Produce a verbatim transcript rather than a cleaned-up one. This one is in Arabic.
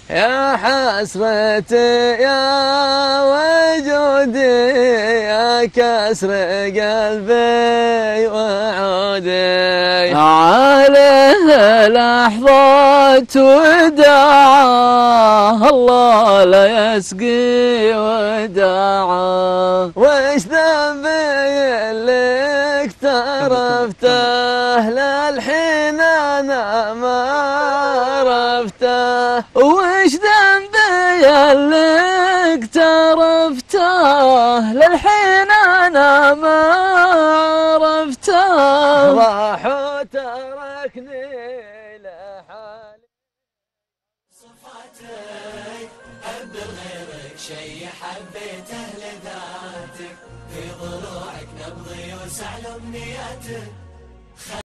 يا حسرتي يا وجودي يا كسر قلبي وعودي عليه لحظة وداعه الله لا يسقي وداعه. وش ذنبي اللي اقترفته للحين انا ما عرفته. وش ذنبي اللي اقترفته للحين انا ما عرفته. راح وتركني لحالي. صفاتك حب غيرك شي حبيته لذاتك، في ضلوعك نبض يوسع لأمنياتك.